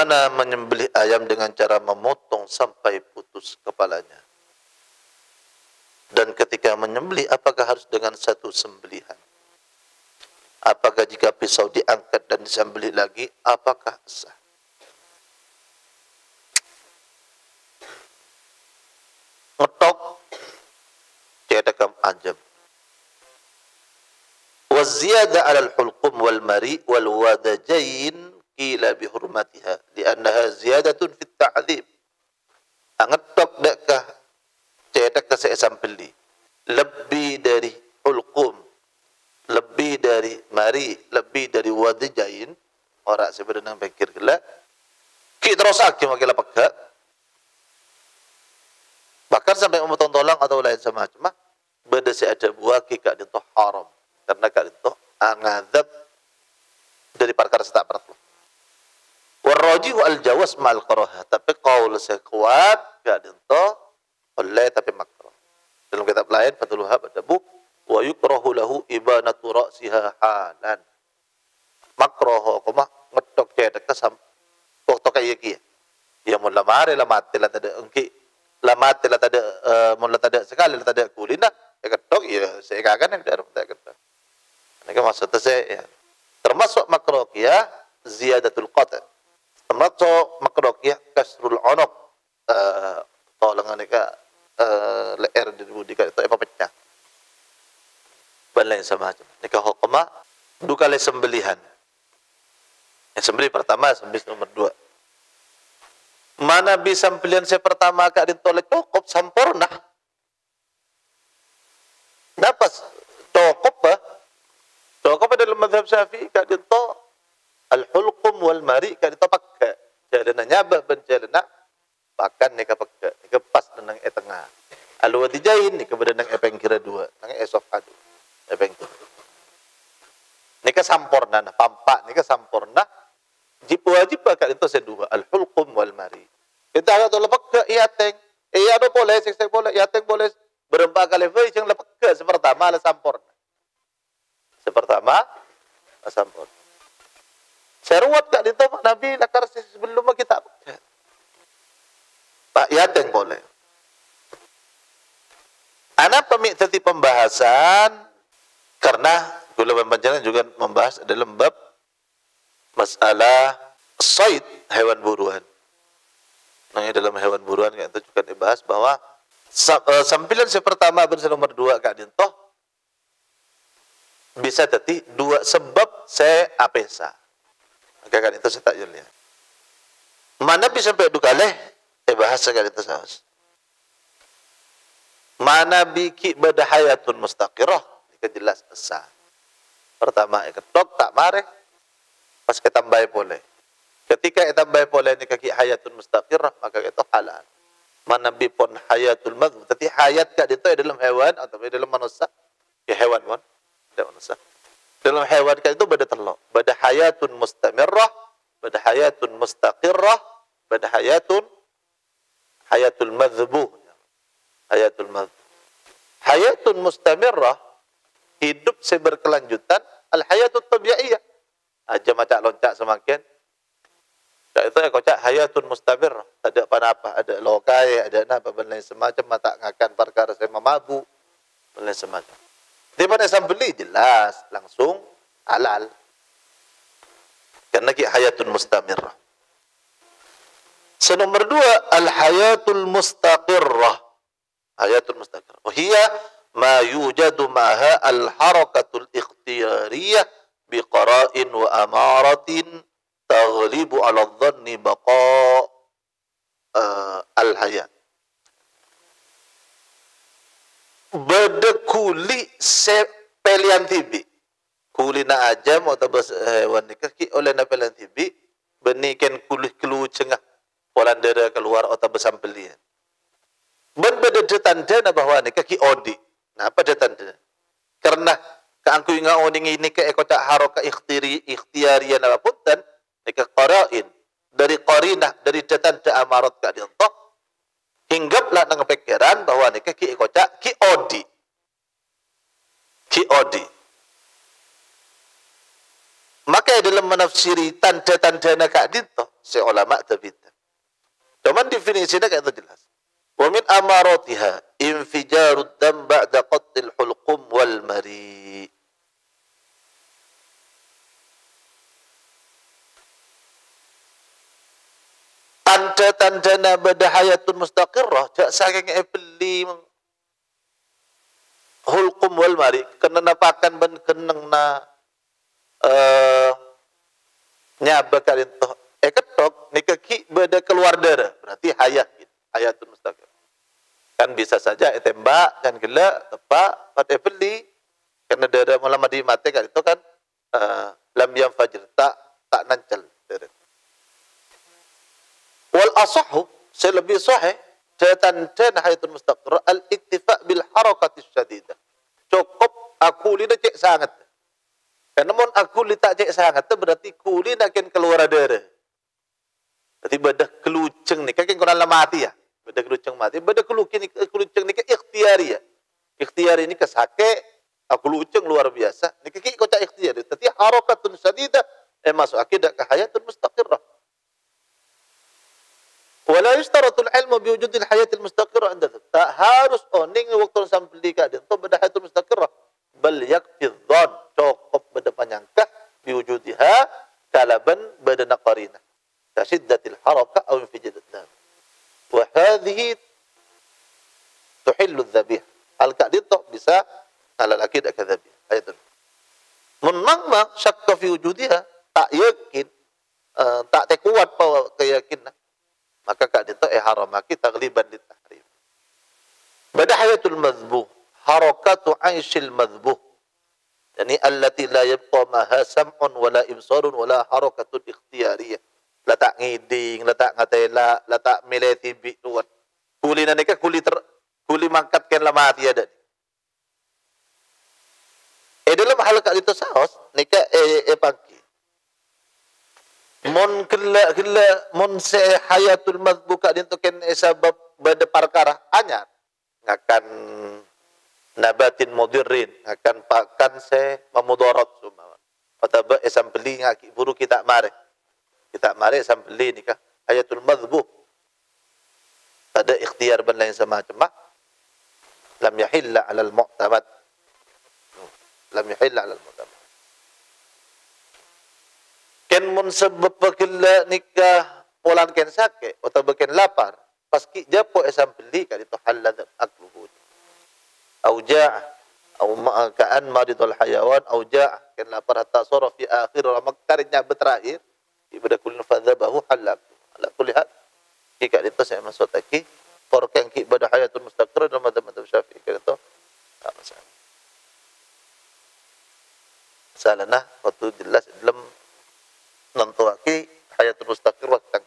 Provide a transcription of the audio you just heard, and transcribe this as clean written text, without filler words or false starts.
Bagaimana menyembelih ayam dengan cara memotong sampai putus kepalanya? Dan ketika menyembelih, apakah harus dengan satu sembelihan? Apakah jika pisau diangkat dan disembelih lagi, apakah sah? Ngetok, cedekam ajam. Waziyada alal hulqum wal mari wal wadajain qila bihurmatiha li'annaha ziyadatun fit ta'zim. Ngetok dekkah cedak ke saya sambeli lebih dari hulqum, lebih dari mari, lebih dari wadajain, orang sebenarnya pikir gelak ki terus aki makila pegak bahkan sampai memotong tulang atau lain semacam beda si ada buah ki kak itu haram karena kak itu angadab dari perkara tak perlu. Warrajihu al-jawaz ma'al karaha, tapi qaul sekuat gak dento boleh tapi makruh. Dalam kitab lain Fathul Wahhab ada bu wa yukrahu lahu ibanatu ra'siha halan. Makruh koma ngedok cedek kesam waktu kayak gitu. Ya mun lamare lamate la tada engki lamate la tada mun la tada sekali la tada kulina ya kedok ya saya kagan yang dalam tak kedok. Ini maksudnya saya ya. Termasuk makruh ya ziyadatul qata'. Termasuk makruh ya kasrul unuq. Tolongan nika leher di budi ka itu apa pecah. Lain sama macam. Nika hukma dua kali sembelihan. Yang sembelih pertama, sembelih nomor 2. Mana bisa sembelihan saya pertama kak ditolak cukup sempurna. Dapat cukup bah. Cukup dalam mazhab Syafi'i kak dito al-hulqum wal mari kak dito pakka. Jalana nyabah ben jalana pakan nika pakka. Nika pas nang tengah. Al-wadijain nika bedenang epeng kira 2. Nang esok adu. Epeng kira. Nika sampurna nah pampak nika sampurna. Wajib kak dito sedua al-hulqum wal mari. Kita agak tolak pakka iateng. Iya do boleh sek boleh iateng boleh berempat kali fai yang lepakka sepertama la sampurna. Pertama sampun. Seruat tak dito Pak Nabi lakar sebelum kita. Pak yateng boleh. Anak pemikti pembahasan karena ulama panjang juga membahas dalam bab masalah said hewan buruan. Nah, dalam hewan buruan itu juga dibahas bahwa sampilan pertama bersama nomor 2 kak dintoh bisa tadi 2 sebab saya apesa. Maka kan itu saya tak jual. Mana bisa sampai 2 kali? Bahasa kan itu sahaja. Mana biki badahayatun mustaqirah? Ini jelas sah. Pertama, ketok tak mare. Pas kita tambah boleh. Ketika kita tambah boleh ni kaki hayatun mustaqirah, maka itu halal. Mana bipun hayatul madhub. Tapi hayat kat itu dalam hewan atau dalam manusia? Ya hewan kan? Dalam hewan kan itu beda telok. Beda hayatun mustamirrah, beda hayatun mustaqirrah, beda hayatul madhbuh. Hayatul madhbuh. Hayatun mustamirrah, hidup seberkelanjutan, al-hayatut tabi'iyah. Aja macam loncak semakin. Tak itu ya kocak hayatun mustamirrah. Tak ada apa-apa, ada lokai, ada apa lain semacam, mata ngakan perkara saya memabu, lain semacam. Di mana sambeli jelas langsung halal. Karena ki hayatun mustamirrah. Nomor 2 al-hayatul mustaqirrah. Hayatul mustaqirrah. Hiya ma yujadu ma'ha al-harakatul ikhtiyariyah biqara'in wa amaratin taghlibu 'ala adh-dhanni baqa' al-hayat. Bedekuli sepelian tibi. Kuli na ajam atau hewan nikah ki oleh na pelian tibi benikan kulih kelu cengah polandera keluar atau besampelian. Ben beda tanda na bahwa nikah ki odi. Nah apa tanda? Karena keangku inga odi ini ke ekota haroka ikhtiyarian apapun dan nikah qara'in dari qarinah dari tanda amarat ka dintoh hinggaplah nang pikiran bahwa nikah ki ekota ki odi. Ki odi. Maka dalam menafsiri tanda-tanda nak dintoh si ulama tabita. Cuman definisinya kayak itu jelas. Wa min amaratiha infijarud dam ba'da qatl hulqum wal mari. Tanda-tandana badahayatun mustaqirrah jak saking beli hulqum wal mari kena napakan ben keneng na nyaba kalin toh ketok ni kaki beda keluar darah berarti hayatun mustaqirrah kan bisa saja tembak kan gila tepak pada beli karena darah malam di mati kan itu kan lam yang fajr tak nancel darah. Wal asahu selebih sahih tanda hayatun mustaqirrah al iktifa bil harakati syadidah. Cukup akuli dah cek sangat. Karena mon akuli tak cek sangat tu berarti kuli nak keluar darah. Berarti bedah keluceng ni kan kena mati ya. Bedah keluceng mati, bedah keluceng ni ke ikhtiari ya. Ikhtiari ni kesake aku luceng luar biasa. Ni kiki kocak ikhtiari. Tapi harakatun syadidah masuk akidah ke hayatun mustaqirrah. Wala yushtaratul ilmu biwujudil hayatil mustaqirrah anda. Tak harus oning waktu sampai ka dia tu beda hayatul mustaqirrah. Bal yakfi dhann cukup beda panyangkah biwujudiha kalaban beda naqarina. Kasiddatil haraka aw infijadat dam. Wa hadhihi tuhillu dzabih. Al ka dia tu bisa ala akidah kadzabih. Hayatul. Mun ma syakka fi wujudiha tak yakin tak kuat keyakinan maka kak itu haramaki tagliban ditahrim. Bada hayatul madhbuh, harakatu aishil madhbuh. Yani allati la yabqa maha sam'un wala ibsarun wala harakatun ikhtiyariyah. La tak ngiding, la tak ngatela, la tak mileti bi tuan. Kuli nanika kuli mangkat ken la mati ada. Dalam hal kak itu saos nika pangki. Mon kela mon se hayatul madbuka dinto ken sebab bada perkara anyar ngakan nabatin mudirrin akan pakan se memudarat semua atau esambeli ngaki buru kita mare esambeli nikah hayatul madbuh ada ikhtiar ben lain semacam lam yahilla 'ala al-mu'tamad ken mun sebab pakilla nikah polan ken sake atau ken lapar paski japo esambeli kan itu halal akluhu au jaa au ka'an maridul hayawan au jaa ken lapar hatta sara fi akhir ramakarinya beterakhir ibada kullun fadzabahu halal ala kulli hal jika itu saya masuk lagi porkeng ki ibadah hayatul mustaqirrah dalam madzhab Syafi'i kan itu masalah waktu jelas dalam nentuaki hayatul mustaqirrah